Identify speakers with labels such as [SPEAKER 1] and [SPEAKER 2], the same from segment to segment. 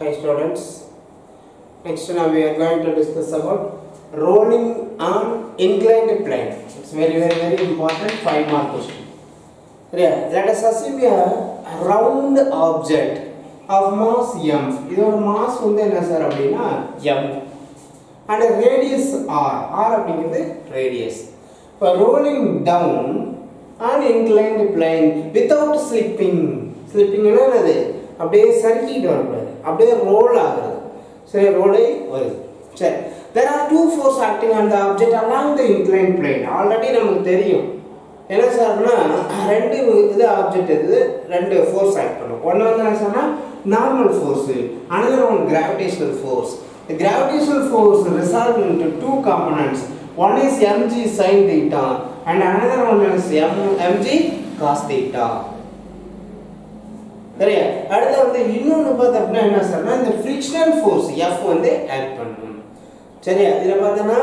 [SPEAKER 1] Hi students, next now we are going to discuss about rolling on inclined plane. It's very important 5 mark question. Yeah, let us assume a round object of mass m. This mass m and a radius r is radius. For rolling down an inclined plane without slipping is அப்படியே circuit வரக்கூடாது அப்படியே role ஆகுது சரி ரோலே வருது சரி there are two force acting on the object along the inclined plane already நமக்கு தெரியும் என்ன சார்னா ரெண்டு இது ஆப்ஜெக்ட் இது ரெண்டு ஃபோர்ஸ் ஆக்ட் பண்ணும் ஒன்னு வந்து என்ன சொன்னா normal force another one gravitational force the gravitational force resolved into two components one is mg sin theta and another one is mg cos theta சரியா அடுத்து வந்து இன்னொன்னு பார்த்தா என்ன சொல்றேன்னா இந்த ஃபிரிக்ஷனல் ஃபோர்ஸ் F வந்து ஆக்ட் பண்ணும் சரியா இதுல பார்த்தா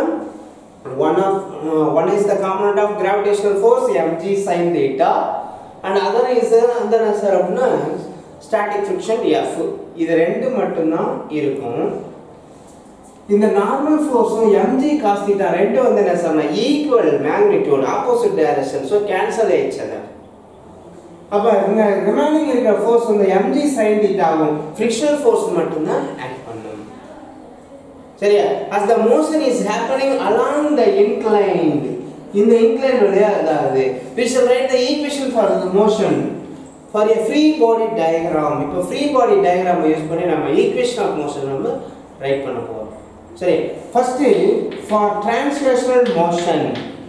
[SPEAKER 1] one is the component of gravitational force mg sin theta and other is அந்த என்ன சொல்றோம்னா static friction F இது ரெண்டு மட்டும் தான் இருக்கும் இந்த நார்மல் ஃபோர்ஸும் mg cos theta ரெண்டு வந்து என்ன சொல்றேன்னா equal magnitude opposite direction so cancel each other அப்ப இந்த ரிமைனிங் இருக்கிற ஃபோர்ஸ் வந்து mg sin theta ஆகும் frictional force மட்டும் தான் ஆக்ட் பண்ணும் சரியா as the motion is happening along the inclined இந்த inclined வழியா அதாவது we shall write the equation for the motion for a free body diagram இப்போ free body diagram யூஸ் பண்ணி நம்ம equation of motion நம்ம ரைட் பண்ண போறோம் சரி first for translational motion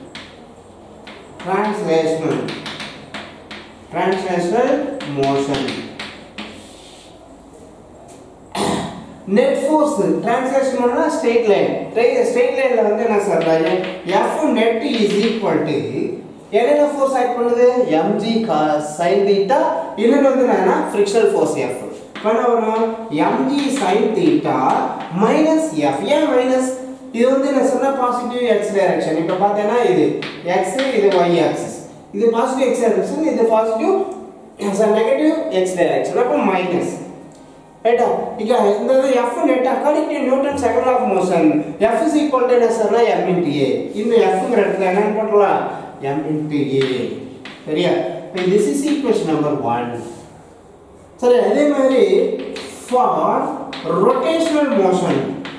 [SPEAKER 1] net force translational na straight line la வந்து என்ன சொல்றாங்க F net is equal to என்ன force ஆக்ட் பண்ணுது mg sin theta இன்னொரு வந்து என்னன்னா frictional force F பண்ண வரும் mg sin theta minus F ஏன் மைனஸ் இது வந்து என்ன சொன்னா பாசிட்டிவ் x டைரக்ஷன் இப்ப பார்த்தேனா இது x இது y axis இது பாசிட்டிவ் x டைரக்ஷன் இது பாசிட்டிவ் நெகட்டிவ் x டைரக்ஷன் அப்ப மைனஸ் ரைட்டா இங்க இந்த F net according to Newton's second law of motion F is equal to என்ன சொன்னா m into a இந்த F ங்கற இடத்துல என்ன போடலாம் m into a சரியா இப்போ this is equation number 1 சரி அதே மாதிரி for rotational motion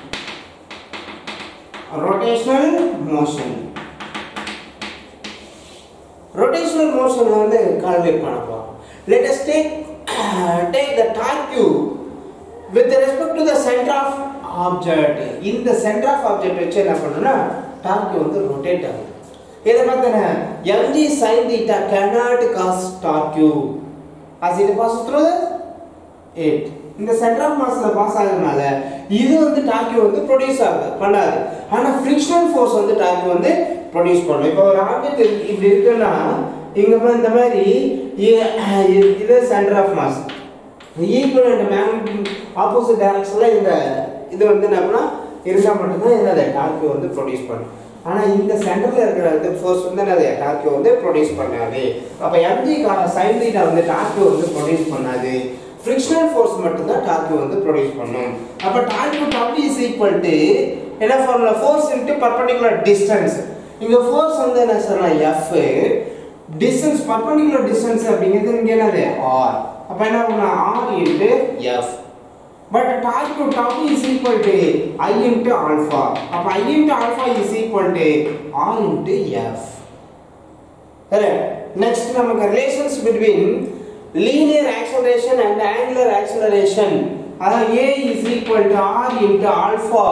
[SPEAKER 1] வந்து கால்குலேட் பண்ண போறோம் let us take the torque q with respect to the center of object in the center of object வச்சு என்ன பண்ணனும்னா torque வந்து ரொட்டேட் ஆகுது இத பார்த்தா mg sin theta cannot cause torque q as it passes through it இந்த centre of மாஸ்ல pass ஆகுறனால இது வந்து torque வந்து ப்ரொடியூஸ் பண்ணாது ஆனா ஃபிரிக்ஷனல் ஃபோர்ஸ் வந்து torque வந்து ப்ரொடியூஸ் பண்ணும் இப்போ ஒரு ஆப்ஜெக்ட் இப்படி இருக்குன்னா இங்க இந்த மாதிரி இது centre of mass equal and magnetic opposite டைரக்ஷன்ல இந்த இது வந்து என்னன்னா இருந்தா மட்டும் தான் இந்த torque வந்து ப்ரொடியூஸ் பண்ணும் ஆனா இந்த சென்டர்ல இருக்கிற இந்த ஃபோர்ஸ் வந்து என்னது torque வந்து ப்ரொடியூஸ் பண்ணாது அப்ப mg sin theta வந்து torque வந்து ப்ரொடியூஸ் பண்ணாது frictional force மட்டும் தான் torque வந்து ப்ரொடியூஸ் பண்ணும் அப்ப torque W is equal to என்ன formula force into perpendicular distance இங்க force வந்து என்ன சொல்றா F distance perpendicular distance அப்படிங்கிறது இங்க என்னது R அப்ப என்ன பண்ணா R into F but torque W is equal to I into alpha அப்ப I into alpha is equal to R into F correct next நமக்கு relations between linear acceleration and angular acceleration அதாவது a is equal to r into alpha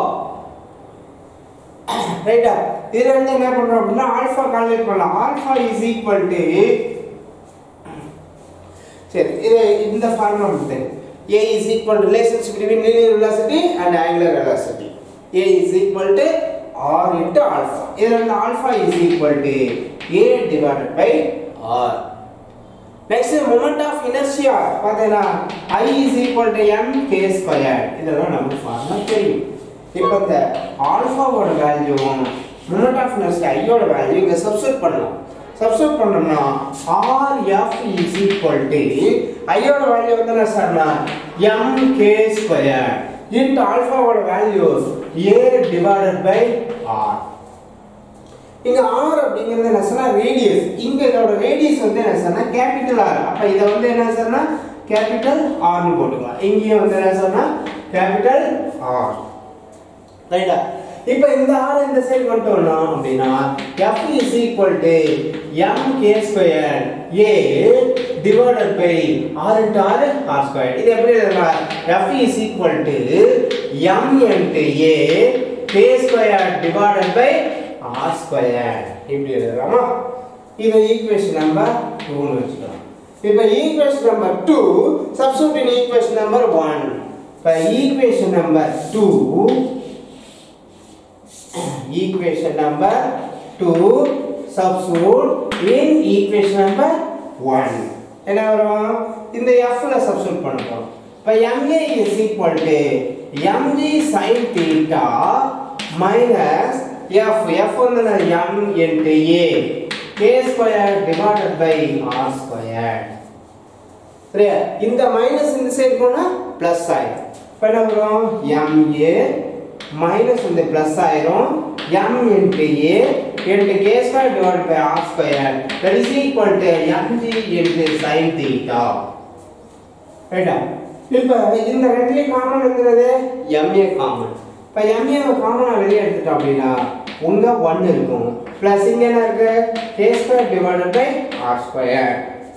[SPEAKER 1] ரைட்டா இது வந்து என்ன பண்றோம் அப்படினா alpha calculate பண்ணலாம் ஆல்பா is equal to சரி இது இந்த ஃபார்முலா வந்து a is equal to relationship between linear velocity and angular velocity a is equal to r into alpha இதுல வந்து alpha is equal to a divided by r next moment of inertia பார்த்தேனா I is equal to m k squared இதெல்லாம் நமக்கு formula தெரியும் இப்போ இந்த ஆல்பாவோட வேல்யூவும் moment of inertia I ஓட வேல்யூ இங்க சப்ஸ்டிட்யூட் பண்ணலாம் சப்ஸ்டிட்யூட் பண்ணோம்னா RF is equal to ஐயோட வேல்யூ வந்து என்ன சார்னா mk ஸ்கொயர் இன்டு ஆல்பாவோட value a divided by r. இங்க r அப்படிங்கிறது என்ன சொன்னா ரேடியஸ். இங்க இதோட ரேடியஸ் வந்து என்ன சொன்னா கேபிட்டல் R. அப்ப இத வந்து என்ன சொன்னா கேபிட்டல் R னு போட்டுக்கலாம். இங்க வந்து என்ன சொன்னா கேபிட்டல் R. ரைட்டா? இப்போ இந்த r இந்த சைடு கொண்டோம்னா அப்படினா f is equal to mk square a divided by r into r square. இது எப்படி எழுதலாம்? f is equal to m into a k square divided by r square. இப்படி எழுதலாமா? இது ஈக்குவேஷன் நம்பர் 2 னு வெச்சுக்கலாம். இப்போ equation number 2 substitute in equation number 1. இப்போ equation number 2 equation number 2 substitute in equation number 1. என்ன வரும்? இந்த f ல substitute பண்ணனும். இப்ப ma is equal to mg sin theta minus f வந்து m into a k square divided by r square. சரியா? இந்த மைனஸ் இந்த சைடு போனா பிளஸ் ஆயிடும். இப்ப என்ன வரும்? ma minus வந்து plus ஆயிரும் m into a into k square divided by r square that is equal to mg into sin theta. ரைட்டா? இப்போ இந்த ரெண்டுல காமன் என்னது? ma common. இப்போ ma வை காமனா வெளிய எடுத்துட்டோம் அப்படினா உங்க 1 இருக்கும். பிளஸ் இங்க என்ன இருக்கு? k square divided by r square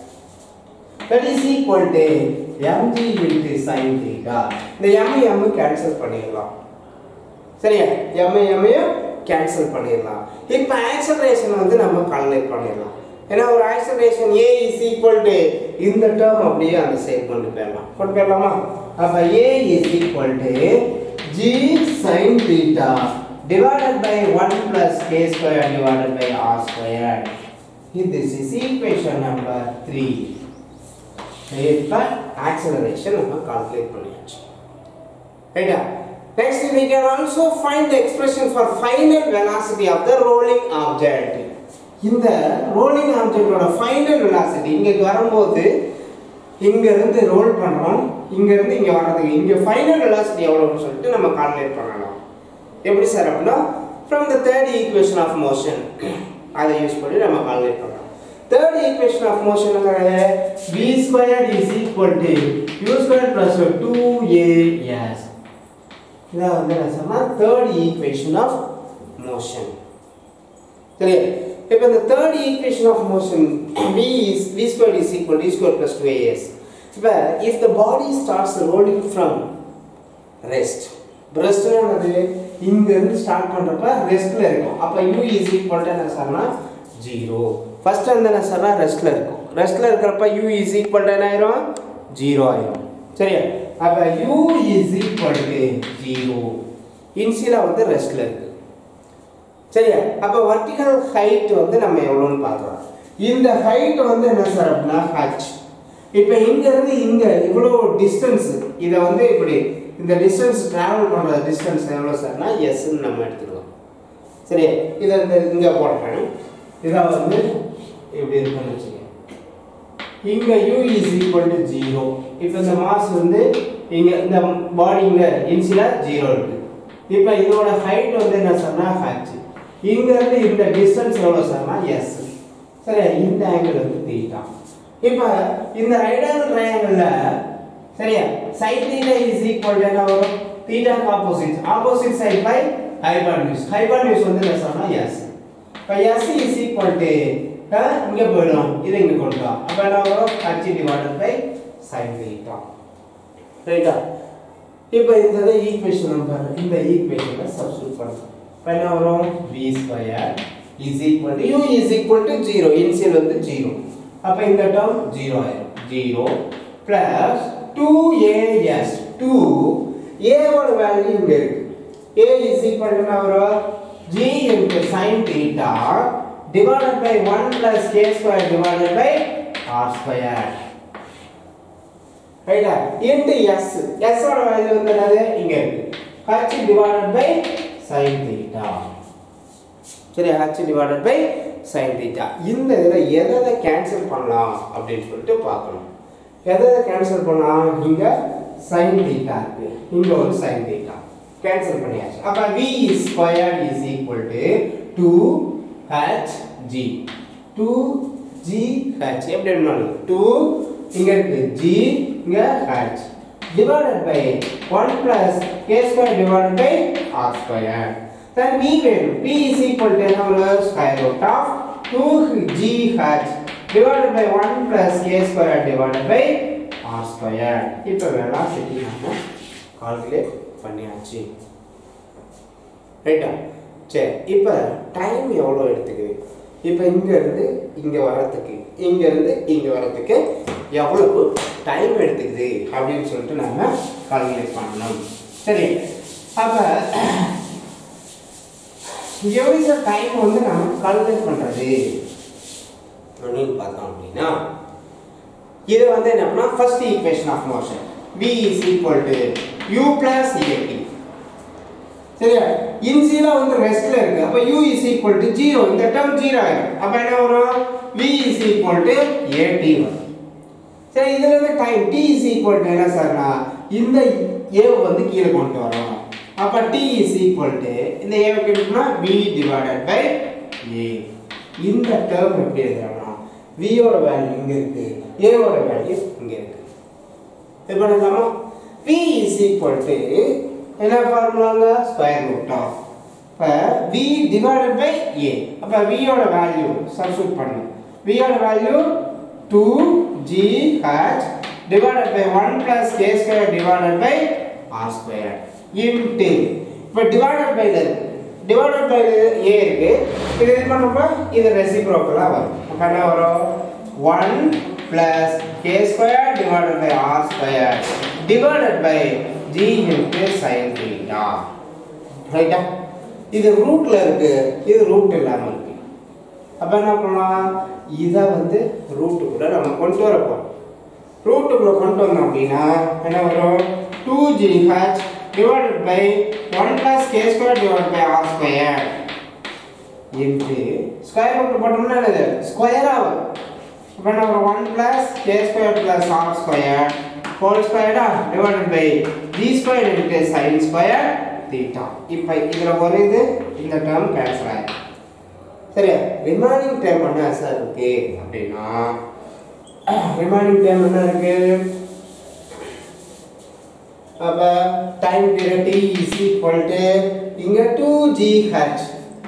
[SPEAKER 1] that is equal to mg into sin theta. இந்த m கேன்சல் பண்ணிடலாம். சரியா? m கேன்சல் பண்ணிடலாம். இப்போ ஆக்சலரேஷன் வந்து நம்ம கால்குலேட் பண்ணிடலாம். ஏன்னா ஒரு acceleration a is equal to இந்த டேர்ம் அப்படியே அந்த சைடு கொண்டு போயிடலாமா? அப்ப a is equal to g sin theta divided by 1 plus k square divided by r square. This is equation number 3. இப்போ ஆக்சலரேஷன் நம்ம கால்குலேட் பண்ணியாச்சு. ரைட்டா? Next we can also find the expression for final velocity of the rolling object. இந்த rolling object ஓட final velocity இங்க வரும்போது இங்க இருந்து ரோல் பண்றோம், இங்க இருந்து இங்க வரதுக்கு இங்க final velocity எவ்வளவுன்னு சொல்லிட்டு நம்ம கால்குலேட் பண்ணலாம். எப்படி சார் அப்படினா from the third equation of motion அதை யூஸ் பண்ணி நம்ம கால்குலேட் பண்ணலாம். third equation of motion என்னது? v squared is equal to u squared plus 2as. இத வந்து என்ன சொன்னா third equation of motion. சரியா? இப்போ இந்த third equation of motion v squared is equal to u squared plus 2as. இப்போ if the body starts rolling from rest என்னது? இங்க இருந்து ஸ்டார்ட் பண்றப்ப ரெஸ்ட்ல இருக்கும். அப்ப u is equal to என்ன சொன்னா 0. ஃபர்ஸ்ட் வந்து என்ன சொன்னா ரெஸ்ட்ல இருக்கும். ரெஸ்ட்ல இருக்கறப்ப u is equal to என்ன ஆயிரும்? 0 ஆயிரும். சரியா? அப்ப u is equal to 0. இன்சியலா வந்து ரெஸ்ட்ல இருக்கு. சரியா? அப்ப வெர்டிகல் ஹைட் வந்து நம்ம எவ்வளவுன்னு பார்க்கலாம். இந்த ஹைட் வந்து என்ன சார் அப்படினா h. இப்போ இங்க இருந்து இங்க இவ்வளவு டிஸ்டன்ஸ் இத வந்து இப்படி இந்த டிஸ்டன்ஸ் டிராவல் பண்ற டிஸ்டன்ஸ் எவ்வளவு சார்னா s ன்னு நம்ம எடுத்துக்கலாம். சரியா? இத இங்க போடுறேன். இத வந்து இப்படி இருக்குன்னு வெச்சுங்க. இங்க u is equal to 0. இப்போ இந்த மாஸ் வந்து இங்க இந்த பாடி இங்க இன்சியலா 0 இருக்கு. இப்போ இதோட ஹைட் வந்து என்ன சொன்னா h. இங்க இருந்து இந்த டிஸ்டன்ஸ் எவ்வளவு சொன்னா s. சரியா? இந்த ஆங்கிள் வந்து θ. இப்போ இந்த ரைட் ஆங்கிள் ட்ரையாங்கிள்ல சரியா sin θ is equal to என்ன வரும்? θ opposite side by hypotenuse. Hypotenuse வந்து என்ன சொன்னா s. இப்போ s is equal to இங்க போய்டும். இத இங்க கொண்டு வா. அப்ப என்ன வரும்? h divided by sin θ. ரைட்டா? இப்போ இந்த ஈக்குவேஷன் நம்பர் இந்த ஈக்குவேஷனை சப்ஸ்டிட்யூட் பண்ணலாம். அப்ப என்ன வரும்? v square is equal to u is equal to 0. Initial வந்து 0. அப்ப இந்த டேர்ம் 0 ஆயிடும். 0 plus 2as 2 a ஓட வேல்யூ இங்க இருக்கு. a is equal to என்ன வரும்? g into sin theta divided by 1 plus k square divided by r square. ரைட்டா? into s. s ஓட வேல்யூ வந்து என்னது? இங்க இருக்கு. h divided by sin theta. சரி, h divided by sin theta. இந்த இதில் எதை கேன்சல் பண்ணலாம் அப்படின்னு சொல்லிட்டு பார்க்கணும். எதை கேன்சல் பண்ணலாம்? இங்கே sin theta இருக்கு, இங்கே ஒரு sin theta கேன்சல் பண்ணியாச்சு. அப்போ v squared is equal to 2hg. 2gh எப்படி எழுதணும்? 2 இங்க இருக்கு g, இங்க h divided by 1 plus k square divided by r square. Then v வேணும். v is equal to square root of 2gh divided by 1 plus k square divided by r square. இப்போ velocity நாம calculate பண்ணியாச்சு. ரைட்டா? சரி, இப்போ time எவ்வளோ எடுத்துக்குது? இப்போ இங்கேருந்து இங்கே வரத்துக்கு, இங்கேருந்து இங்கே வரத்துக்கு எவ்வளவு டைம் எடுத்துக்குது அப்படின்னு சொல்லிட்டு நம்ம கால்குலேட் பண்ணணும். சரி, அப்போ எவ்வளோ டைம் வந்து நம்ம கால்குலேட் பண்ணுறது அப்படின்னு பார்த்தோம் அப்படின்னா, இது வந்து என்ன பண்ணா first equation of motion v is equal to u plus at. சரியா? இன்சியலா வந்து ரெஸ்ட்ல இருக்கு. அப்ப u is equal to 0. இந்த டேர்ம் 0 ஆயிடும். அப்ப என்ன வரும்? v is equal to at வரும். சரி, இதுல இருந்து time t is equal to என்ன சார்னா இந்த a வந்து கீழ கொண்டு வரணும். அப்ப t is equal to இந்த a க்கு எடுத்தோம்னா v divided by a. இந்த டேர்ம் எப்படி எழுதலாம்னா v ஓட வேல்யூ இங்க இருக்கு, a ஓட வேல்யூ இங்க இருக்கு. இது பண்ணலாமா? v is equal to என்ன ஃபார்முலாங்க? Square root of v divided by a. அப்ப v ஓட வேல்யூ சப்ஸ்டிட்யூட் பண்ணனும். v ஓட value 2gh divided by 1 plus k square divided by r square into இப்ப divided by ல இருக்கு, divided by a இருக்கு. இது பண்ணப்ப இது ரெசிப்ரோக்கலா வரும். அப்ப என்ன வரும்? 1 plus k square divided by r square divided by g into sin theta. ரைட்டா? இது ரூட்ல இருக்கு, இது ரூட் இல்லாம இருக்கு. அப்ப என்ன பண்ணலாம்? இத வந்து ரூட்டுக்குள்ள நம்ம கொண்டு வரப்போம். ரூட்டுக்குள்ள கொண்டு வந்தோம் அப்படின்னா என்ன வரும்? 2gh divided by 1 plus k square divided by r square into square root போட்டோம்னா என்னது? ஸ்கொயரா வரும். அப்ப என்ன வரும்? 1 plus k square plus r square whole square divided by g square into sin square theta. இப்போ இதுல ஒரு இது இந்த டேர்ம் கேன்சல் ஆயிடும். சரியா? ரிமைனிங் டேர்ம் என்ன சார் இருக்கு அப்படின்னா, ரிமைனிங் டேர்ம் என்ன இருக்கு? அப்ப time period t is equal to இங்க 2gh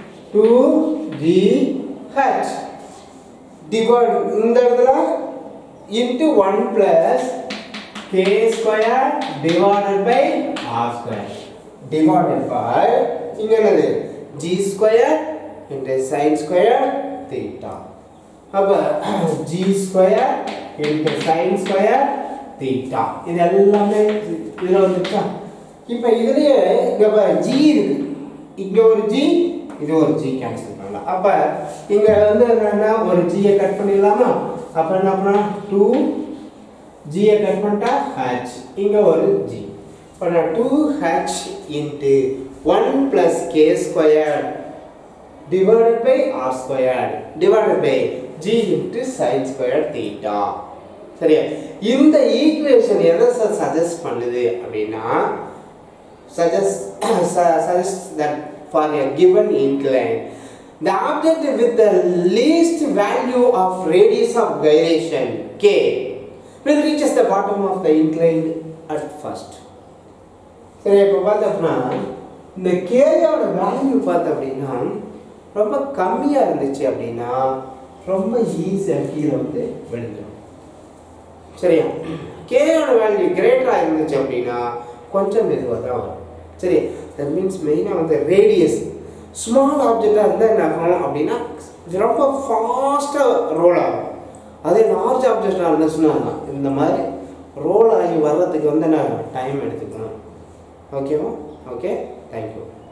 [SPEAKER 1] டிவைட் இந்த இடத்துல into 1 plus k square divided by r square divided by இங்க என்னது? g square into sin square theta. அப்ப g square into sin square theta இது எல்லாமே இதுல வந்துச்சா? இப்போ இதுலயே இங்க பாரு g இருக்கு, இங்க ஒரு g, இது ஒரு g கேன்சல் பண்ணலாம். அப்ப இங்க வந்து என்னன்னா ஒரு g ஐ கட் பண்ணிடலாமா? அப்ப என்ன பண்ணா 2 g ஐ கட் பண்ணிட்டா h, இங்க ஒரு g. அப்ப 2h into 1 plus k square divided by r square divided by g into sin square theta. சரியா? இந்த ஈக்குவேஷன் எதை சஜஸ்ட் பண்ணுது அப்படின்னா, suggest that for a given incline the object with the least value of radius of gyration k will reach the bottom of the incline at first. சரி, இப்போ பார்த்தோம்னா இந்த k ஓட வேல்யூ பார்த்த அப்படின்னா ரொம்ப கம்மியா இருந்துச்சு அப்படின்னா ரொம்ப ஈஸியா கீழே வந்து விழுந்துடும். சரியா? k ஓட வேல்யூ கிரேட்டரா இருந்துச்சு அப்படின்னா கொஞ்சம் மெதுவாக தான் வரும். சரி, that means மெயினாக வந்து ரேடியஸ் ஸ்மால் ஆப்ஜெக்டாக இருந்தால் என்ன ஆகும் அப்படின்னா ரொம்ப ஃபாஸ்ட்டாக ரோல் ஆகும். அதே லார்ஜ் ஆப்ஜெக்டாக இருந்துச்சுன்னா இந்த மாதிரி ரோல் ஆகி வர்றதுக்கு வந்து நான் டைம் எடுத்துக்கணும். ஓகேவா? Okay, thank you.